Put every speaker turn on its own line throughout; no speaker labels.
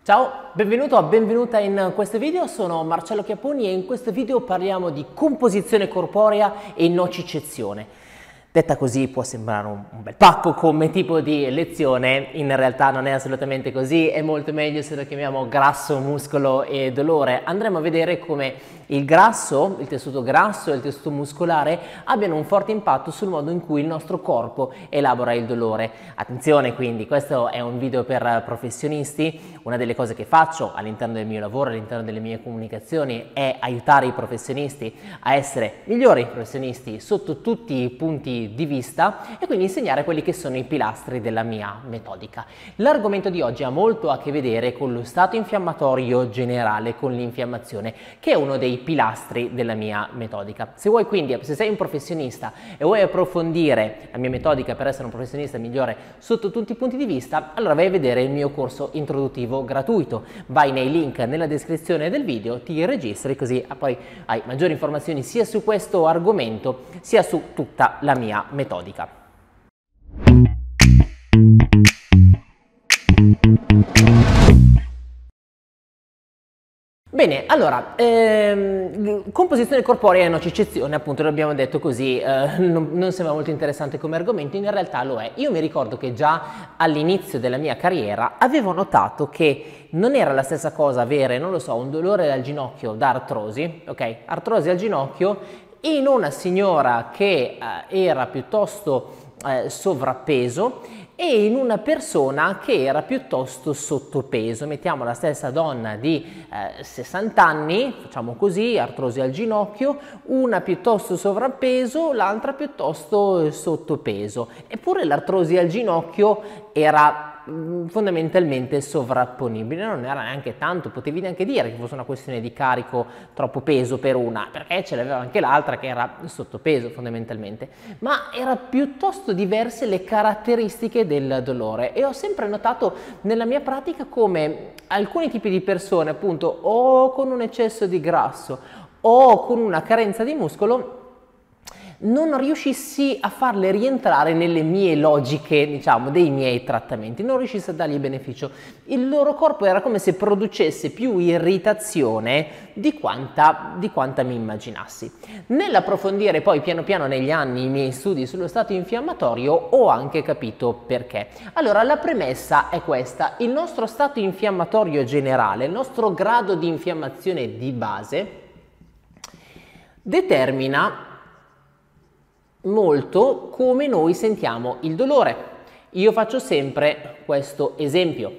Ciao, benvenuto o benvenuta in questo video, sono Marcello Chiapponi e in questo video parliamo di composizione corporea e nocicezione. Detta così può sembrare un bel pacco come tipo di lezione, in realtà non è assolutamente così, è molto meglio se lo chiamiamo grasso, muscolo e dolore. Andremo a vedere come il grasso, il tessuto grasso e il tessuto muscolare abbiano un forte impatto sul modo in cui il nostro corpo elabora il dolore. Attenzione quindi, questo è un video per professionisti, una delle cose che faccio all'interno del mio lavoro, all'interno delle mie comunicazioni è aiutare i professionisti a essere migliori professionisti sotto tutti i punti di vista e quindi insegnare quelli che sono i pilastri della mia metodica. L'argomento di oggi ha molto a che vedere con lo stato infiammatorio generale, con l'infiammazione, che è uno dei pilastri della mia metodica. Se vuoi quindi, se sei un professionista e vuoi approfondire la mia metodica per essere un professionista migliore sotto tutti i punti di vista, allora vai a vedere il mio corso introduttivo gratuito. Vai nei link nella descrizione del video, ti registri così poi hai maggiori informazioni sia su questo argomento sia su tutta la mia metodica. Bene, allora, composizione corporea e nocicezione, appunto l'abbiamo detto così, non sembra molto interessante come argomento, in realtà lo è. Io mi ricordo che già all'inizio della mia carriera avevo notato che non era la stessa cosa avere, non lo so, un dolore al ginocchio da artrosi, ok? Artrosi al ginocchio in una signora che era piuttosto sovrappeso e in una persona che era piuttosto sottopeso. Mettiamo la stessa donna di 60 anni, facciamo così, artrosi al ginocchio, una piuttosto sovrappeso, l'altra piuttosto sottopeso. Eppure l'artrosi al ginocchio era fondamentalmente sovrapponibile, non era neanche tanto, potevi neanche dire che fosse una questione di carico troppo peso per una, perché ce l'aveva anche l'altra che era sottopeso fondamentalmente, ma era piuttosto diverse le caratteristiche del dolore e ho sempre notato nella mia pratica come alcuni tipi di persone, appunto, o con un eccesso di grasso o con una carenza di muscolo, non riuscissi a farle rientrare nelle mie logiche, diciamo, dei miei trattamenti, non riuscissi a dargli beneficio. Il loro corpo era come se producesse più irritazione di quanta mi immaginassi. Nell'approfondire poi piano piano negli anni i miei studi sullo stato infiammatorio ho anche capito perché. Allora, la premessa è questa: il nostro stato infiammatorio generale, il nostro grado di infiammazione di base determina molto come noi sentiamo il dolore. Io faccio sempre questo esempio.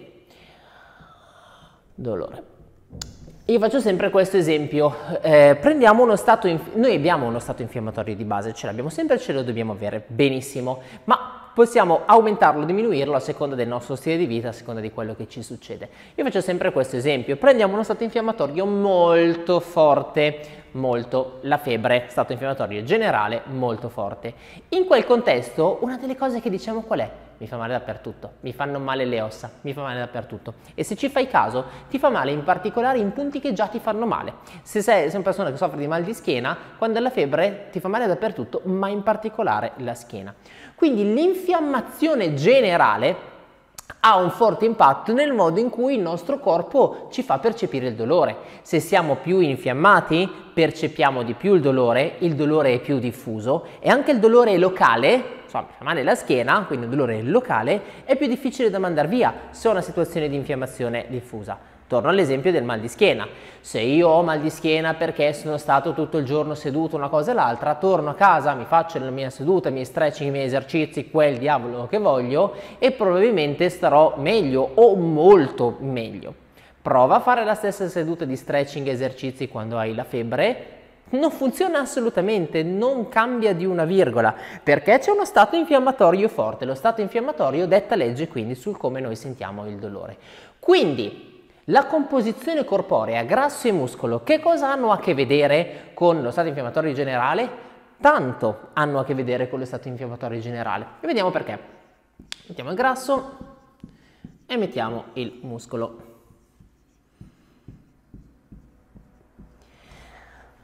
Prendiamo uno stato, noi abbiamo uno stato infiammatorio di base, ce l'abbiamo sempre e ce lo dobbiamo avere benissimo, ma possiamo aumentarlo o diminuirlo a seconda del nostro stile di vita, a seconda di quello che ci succede. Io faccio sempre questo esempio: prendiamo uno stato infiammatorio molto forte, la febbre, stato infiammatorio generale molto forte. In quel contesto una delle cose che diciamo qual è? Mi fa male dappertutto, mi fanno male le ossa, mi fa male dappertutto. E se ci fai caso, ti fa male in particolare in punti che già ti fanno male. Se sei una persona che soffre di mal di schiena, quando hai la febbre ti fa male dappertutto, ma in particolare la schiena. Quindi l'infiammazione generale ha un forte impatto nel modo in cui il nostro corpo ci fa percepire il dolore. Se siamo più infiammati, percepiamo di più il dolore è più diffuso e anche il dolore locale, insomma, mi fa male la schiena, quindi il dolore locale, è più difficile da mandare via se ho una situazione di infiammazione diffusa. Torno all'esempio del mal di schiena. Se io ho mal di schiena perché sono stato tutto il giorno seduto una cosa e l'altra, torno a casa, mi faccio la mia seduta, i miei stretching, i miei esercizi, quel diavolo che voglio e probabilmente starò meglio o molto meglio. Prova a fare la stessa seduta di stretching e esercizi quando hai la febbre. Non funziona assolutamente, non cambia di una virgola, perché c'è uno stato infiammatorio forte. Lo stato infiammatorio detta legge quindi sul come noi sentiamo il dolore. Quindi la composizione corporea, grasso e muscolo, che cosa hanno a che vedere con lo stato infiammatorio generale? Tanto hanno a che vedere con lo stato infiammatorio generale. E vediamo perché. Mettiamo il grasso e mettiamo il muscolo.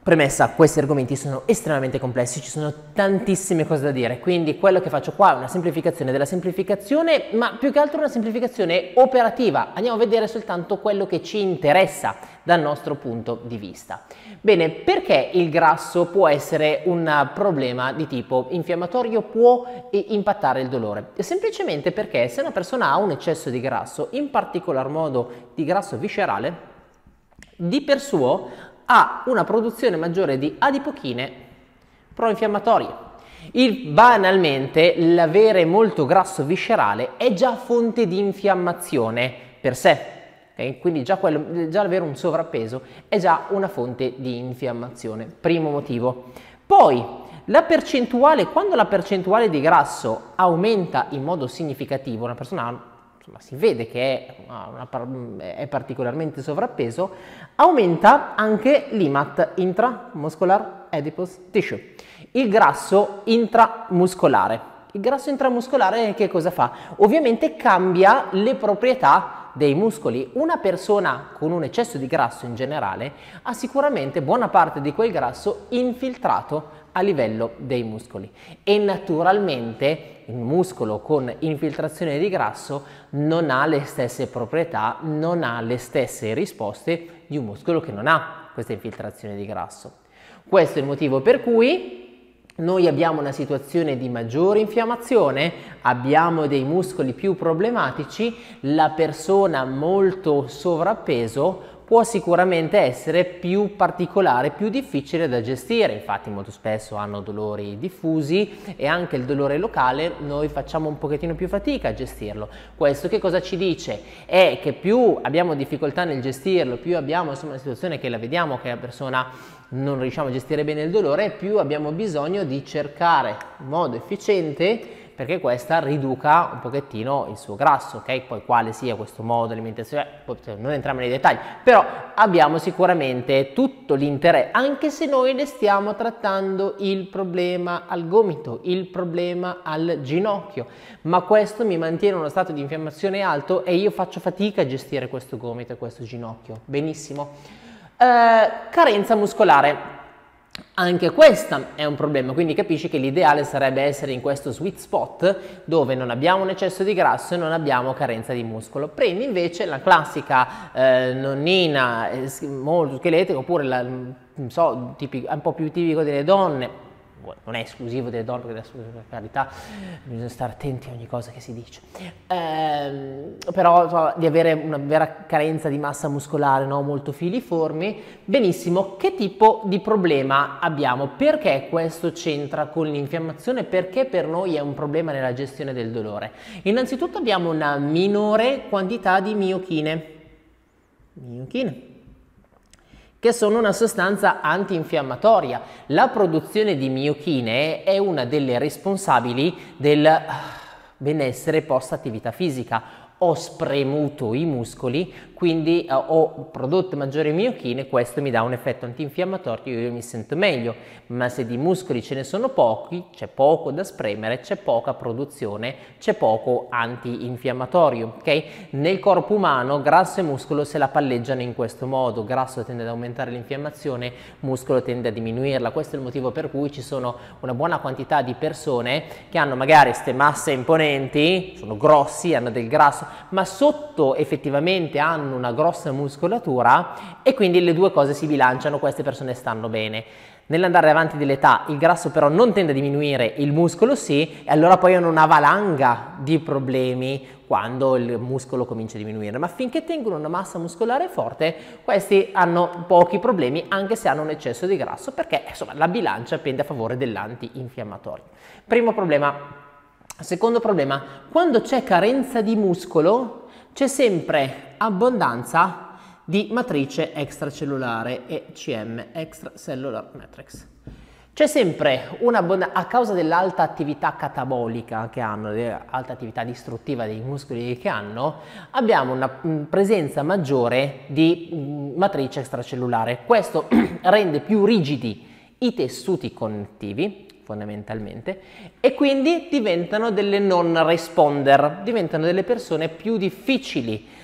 Premessa, questi argomenti sono estremamente complessi, ci sono tantissime cose da dire, quindi quello che faccio qua è una semplificazione della semplificazione, ma più che altro una semplificazione operativa. Andiamo a vedere soltanto quello che ci interessa dal nostro punto di vista. Bene, perché il grasso può essere un problema di tipo infiammatorio, può impattare il dolore? Semplicemente perché se una persona ha un eccesso di grasso, in particolar modo di grasso viscerale, di per suo ha una produzione maggiore di adipochine proinfiammatorie. Banalmente, l'avere molto grasso viscerale è già fonte di infiammazione per sé, okay? Quindi già avere un sovrappeso è già una fonte di infiammazione, primo motivo. Poi, quando la percentuale di grasso aumenta in modo significativo, una persona si vede che è particolarmente sovrappeso, aumenta anche l'IMAT, intramuscular adipose tissue, il grasso intramuscolare. Il grasso intramuscolare che cosa fa? Ovviamente cambia le proprietà dei muscoli. Una persona con un eccesso di grasso in generale ha sicuramente buona parte di quel grasso infiltrato a livello dei muscoli e naturalmente il muscolo con infiltrazione di grasso non ha le stesse proprietà, non ha le stesse risposte di un muscolo che non ha questa infiltrazione di grasso. Questo è il motivo per cui noi abbiamo una situazione di maggiore infiammazione, abbiamo dei muscoli più problematici, la persona molto sovrappeso può sicuramente essere più particolare, più difficile da gestire. Infatti molto spesso hanno dolori diffusi e anche il dolore locale noi facciamo un pochettino più fatica a gestirlo. Questo che cosa ci dice? È che più abbiamo difficoltà nel gestirlo, più abbiamo una situazione che la vediamo che la persona non riusciamo a gestire bene il dolore, più abbiamo bisogno di cercare un modo efficiente perché questa riduca un pochettino il suo grasso, ok? Poi quale sia questo modo di alimentazione, non entriamo nei dettagli, però abbiamo sicuramente tutto l'interesse, anche se noi ne stiamo trattando il problema al gomito, il problema al ginocchio, ma questo mi mantiene in uno stato di infiammazione alto e io faccio fatica a gestire questo gomito e questo ginocchio. Benissimo. Carenza muscolare. Anche questo è un problema, quindi capisci che l'ideale sarebbe essere in questo sweet spot dove non abbiamo un eccesso di grasso e non abbiamo carenza di muscolo. Prendi invece la classica nonnina molto scheletrica oppure un po' più tipico delle donne. Non è esclusivo delle donne, perché adesso per carità bisogna stare attenti a ogni cosa che si dice, però di avere una vera carenza di massa muscolare, no? Molto filiformi. Benissimo, che tipo di problema abbiamo? Perché questo c'entra con l'infiammazione? Perché per noi è un problema nella gestione del dolore? Innanzitutto abbiamo una minore quantità di miochine, che sono una sostanza antinfiammatoria. La produzione di miochine è una delle responsabili del benessere post attività fisica. Ho spremuto i muscoli, quindi ho prodotto maggiori miochine, questo mi dà un effetto antinfiammatorio, io mi sento meglio, ma se di muscoli ce ne sono pochi, c'è poco da spremere, c'è poca produzione, c'è poco antinfiammatorio, ok? Nel corpo umano grasso e muscolo se la palleggiano in questo modo, grasso tende ad aumentare l'infiammazione, muscolo tende a diminuirla, questo è il motivo per cui ci sono una buona quantità di persone che hanno magari queste masse imponenti, sono grossi, hanno del grasso, ma sotto effettivamente hanno una grossa muscolatura e quindi le due cose si bilanciano, queste persone stanno bene. Nell'andare avanti dell'età il grasso però non tende a diminuire, il muscolo sì, e allora poi hanno una valanga di problemi quando il muscolo comincia a diminuire, ma finché tengono una massa muscolare forte questi hanno pochi problemi anche se hanno un eccesso di grasso, perché insomma la bilancia pende a favore dell'antinfiammatorio. Primo problema. Secondo problema, quando c'è carenza di muscolo c'è sempre abbondanza di matrice extracellulare, ECM, extracellular matrix. C'è sempre a causa dell'alta attività catabolica che hanno, dell'alta attività distruttiva dei muscoli che hanno, abbiamo una presenza maggiore di matrice extracellulare. Questo rende più rigidi i tessuti connettivi, fondamentalmente, e quindi diventano delle non responder, diventano delle persone più difficili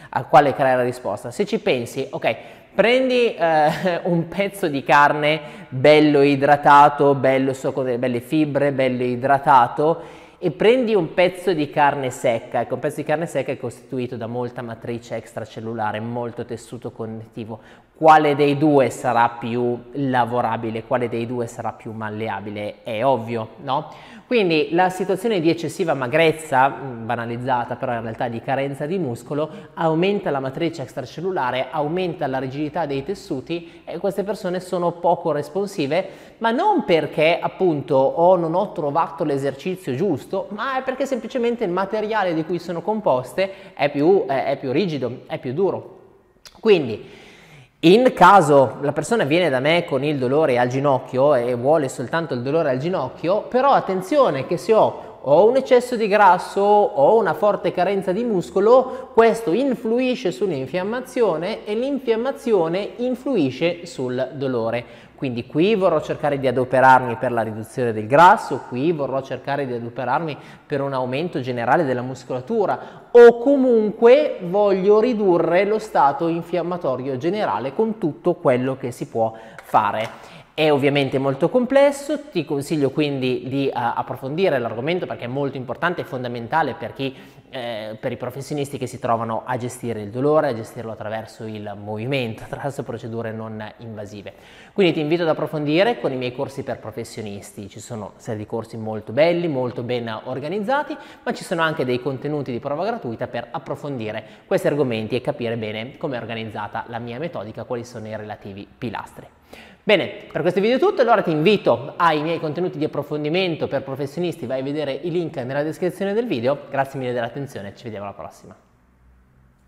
a quale creare la risposta. Se ci pensi, ok, prendi un pezzo di carne bello idratato, bello con delle belle fibre, bello idratato, e prendi un pezzo di carne secca. Ecco, un pezzo di carne secca è costituito da molta matrice extracellulare, molto tessuto connettivo. Quale dei due sarà più lavorabile, quale dei due sarà più malleabile? È ovvio, no? Quindi la situazione di eccessiva magrezza, banalizzata però in realtà di carenza di muscolo, aumenta la matrice extracellulare, aumenta la rigidità dei tessuti e queste persone sono poco responsive, ma non perché appunto non ho trovato l'esercizio giusto, ma è perché semplicemente il materiale di cui sono composte è più rigido, è più duro. Quindi in caso la persona viene da me con il dolore al ginocchio e vuole soltanto il dolore al ginocchio, però attenzione che se ho un eccesso di grasso o una forte carenza di muscolo, questo influisce sull'infiammazione e l'infiammazione influisce sul dolore. Quindi qui vorrò cercare di adoperarmi per la riduzione del grasso, qui vorrò cercare di adoperarmi per un aumento generale della muscolatura o comunque voglio ridurre lo stato infiammatorio generale con tutto quello che si può fare. È ovviamente molto complesso, ti consiglio quindi di approfondire l'argomento perché è molto importante e fondamentale per i professionisti che si trovano a gestire il dolore, a gestirlo attraverso il movimento, attraverso procedure non invasive. Quindi ti invito ad approfondire con i miei corsi per professionisti. Ci sono serie di corsi molto belli, molto ben organizzati, ma ci sono anche dei contenuti di prova gratuita per approfondire questi argomenti e capire bene come è organizzata la mia metodica, quali sono i relativi pilastri. Bene, per questo video è tutto, allora ti invito ai miei contenuti di approfondimento per professionisti, vai a vedere i link nella descrizione del video, grazie mille dell'attenzione, ci vediamo alla prossima.